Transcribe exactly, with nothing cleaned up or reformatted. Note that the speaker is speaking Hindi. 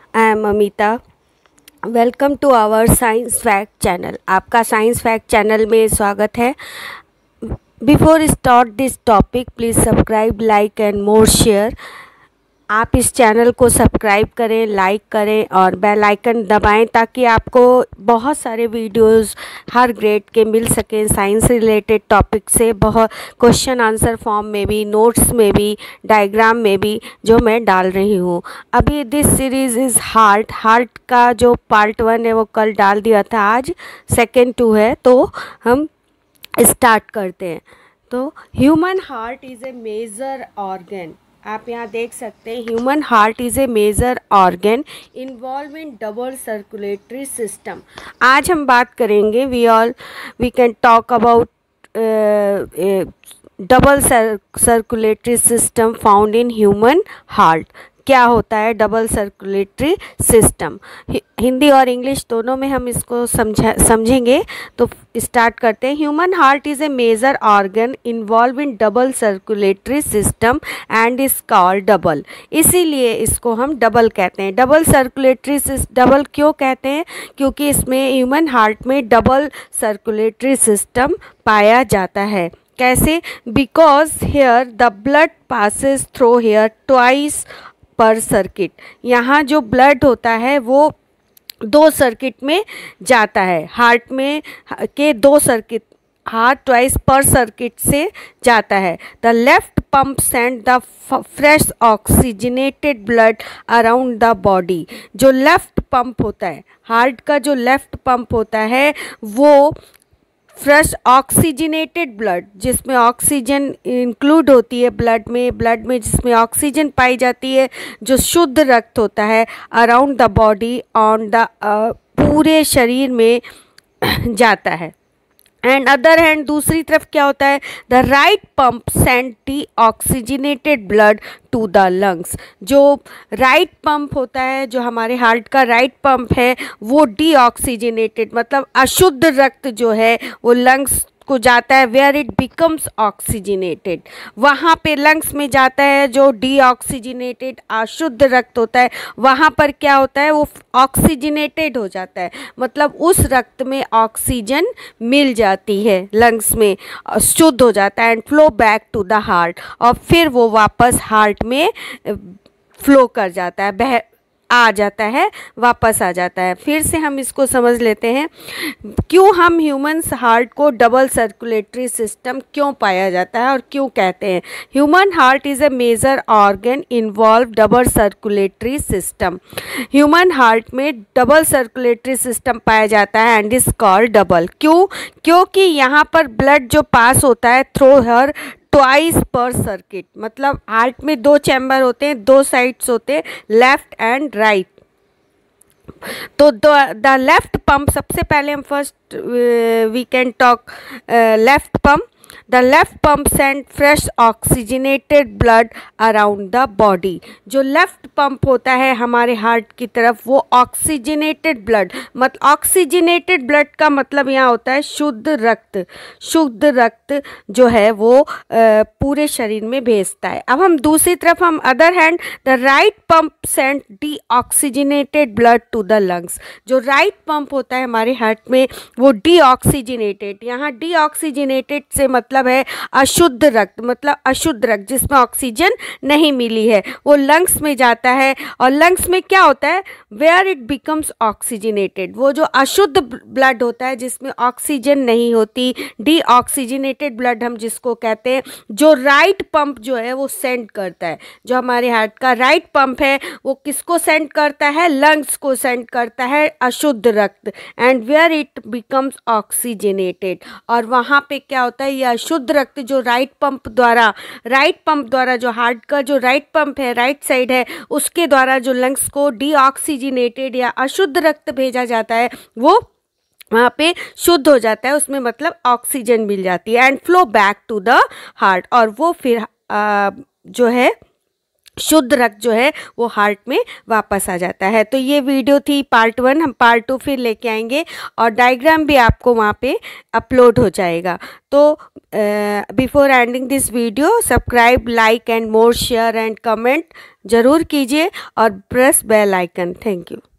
I am Amita. Welcome to our science fact channel. आपका साइंस फैक्ट चैनल में स्वागत है। Before start this topic please subscribe, like and more share. आप इस चैनल को सब्सक्राइब करें, लाइक करें और बेल आइकन दबाएं ताकि आपको बहुत सारे वीडियोस हर ग्रेड के मिल सकें साइंस रिलेटेड टॉपिक से, बहुत क्वेश्चन आंसर फॉर्म में भी, नोट्स में भी, डायग्राम में भी, जो मैं डाल रही हूँ। अभी this series is heart heart का जो पार्ट वन है वो कल डाल दिया था, आज सेकेंड टू है, तो हम स्टार्ट करते हैं। तो human heart is a major organ. आप यहाँ देख सकते हैं, human heart is a major organ involve in double circulatory system. आज हम बात करेंगे, we all we can talk about double circulatory system found in human heart. क्या होता है डबल सर्कुलेटरी सिस्टम? हिंदी और इंग्लिश दोनों में हम इसको समझा समझेंगे। तो स्टार्ट करते हैं। Human heart is a major organ involve in double circulatory system and is called double. इसीलिए इसको हम डबल कहते हैं। डबल सर्कुलेटरी डबल क्यों कहते हैं? क्योंकि इसमें ह्यूमन हार्ट में डबल सर्कुलेटरी सिस्टम पाया जाता है। कैसे? Because here the blood passes through here twice per circuit. यहाँ जो ब्लड होता है वो दो सर्किट में जाता है। हार्ट में के दो circuit, heart twice per circuit से जाता है। The left pump send the fresh oxygenated blood around the body. जो लेफ्ट पंप होता है, हार्ट का जो लेफ्ट पंप होता है वो फ्रेश ऑक्सीजनेटेड ब्लड, जिसमें ऑक्सीजन इंक्लूड होती है ब्लड में, ब्लड में जिसमें ऑक्सीजन पाई जाती है, जो शुद्ध रक्त होता है, around the body, on the पूरे शरीर में जाता है। एंड अदर हैंड दूसरी तरफ क्या होता है? The right pump send deoxygenated blood to the lungs. जो राइट पंप होता है, जो हमारे हार्ट का राइट पंप है, वो डी ऑक्सीजनेटेड मतलब अशुद्ध रक्त जो है वो लंग्स को जाता है, वेयर इट बिकम्स ऑक्सीजनेटेड। वहाँ पे लंग्स में जाता है जो डी ऑक्सीजनेटेड अशुद्ध रक्त होता है, वहाँ पर क्या होता है? वो ऑक्सीजनेटेड हो जाता है, मतलब उस रक्त में ऑक्सीजन मिल जाती है, लंग्स में शुद्ध हो जाता है, and flow back to the heart. और फिर वो वापस हार्ट में फ्लो कर जाता है, बह आ जाता है, वापस आ जाता है। फिर से हम इसको समझ लेते हैं, क्यों हम ह्यूमन हार्ट को डबल सर्कुलेटरी सिस्टम क्यों पाया जाता है और क्यों कहते हैं। Human heart is a major organ involve double circulatory system. Human heart में डबल सर्कुलेटरी सिस्टम पाया जाता है एंड इज कॉल्ड डबल। क्यों? क्योंकि यहाँ पर ब्लड जो पास होता है through her twice per circuit, मतलब हार्ट में दो चैम्बर होते हैं, दो साइड्स होते हैं, लेफ्ट एंड राइट। तो द लेफ्ट पंप, सबसे पहले हम first we can talk left pump. The left pump send fresh oxygenated blood around the body. जो लेफ्ट पंप होता है हमारे हार्ट की तरफ, वो ऑक्सीजनेटेड ब्लड, मतलब ऑक्सीजनेटेड ब्लड का मतलब यहाँ होता है शुद्ध रक्त। शुद्ध रक्त जो है वो आ, पूरे शरीर में भेजता है। अब हम दूसरी तरफ, हम other hand, the right pump send deoxygenated blood to the lungs. जो राइट पंप होता है हमारे हार्ट में वो डी ऑक्सीजनेटेड, यहाँ डी ऑक्सीजनेटेड से मतलब है अशुद्ध रक्त, मतलब अशुद्ध रक्त जिसमें ऑक्सीजन नहीं मिली है, वो लंग्स में जाता है। और लंग्स में क्या होता है? Where it becomes oxygenated. वो जो अशुद्ध ब्लड होता है जिसमें ऑक्सीजन नहीं होती, डी ऑक्सीजनेटेड ब्लड हम जिसको कहते हैं, जो राइट पंप जो है वो सेंड करता है। जो हमारे हार्ट का राइट पंप है वो किसको सेंड करता है? लंग्स को सेंड करता है अशुद्ध रक्त, and where it becomes oxygenated. और वहाँ पे क्या होता है? यह शुद्ध रक्त जो राइट पंप द्वारा, राइट पंप द्वारा, जो हार्ट का जो राइट पंप है, राइट साइड है, उसके द्वारा जो लंग्स को डीऑक्सीजनेटेड या अशुद्ध रक्त भेजा जाता है, वो वहाँ पे शुद्ध हो जाता है, उसमें मतलब ऑक्सीजन मिल जाती है, and flow back to the heart. और वो फिर आ, जो है शुद्ध रक्त जो है वो हार्ट में वापस आ जाता है। तो ये वीडियो थी पार्ट वन, हम पार्ट टू फिर लेके आएंगे और डायग्राम भी आपको वहाँ पे अपलोड हो जाएगा। तो before ending this video subscribe, like and more share and comment ज़रूर कीजिए और press bell icon. Thank you.